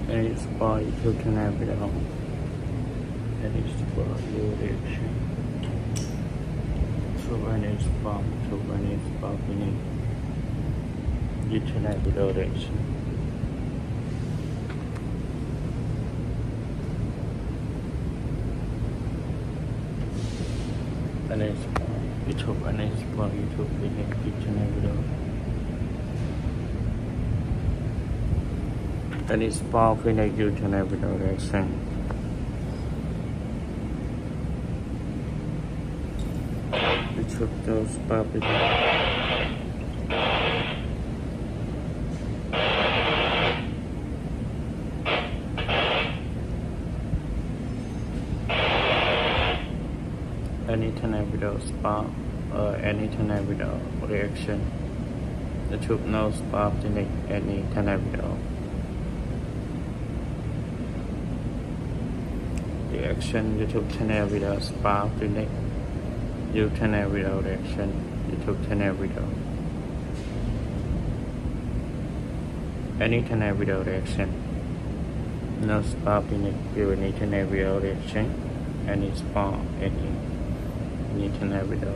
and it's by to turn it on, and it's for your reaction. So when it's pumped, so when it's pumping, you turn it below reaction. And it's YouTube and it's for YouTube video, you turn it below. And it's powerful like you turn it below reaction. Took those puppets. Any tornado spark or any tornado reaction. The tube no spark to make any tornado reaction. The tube tornado spark to make you tornado reaction. You took tornado. Any tornado reaction. No spark in it. You any tornado reaction. Any spark any tornado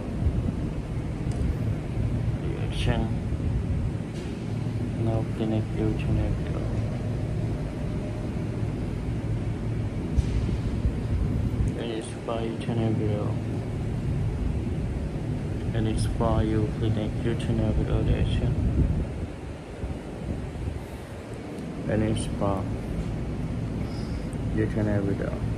reaction. No clinic you tornado. Any spark tornado. And it's for you clinic you tornado reaction. And it's for you tornado.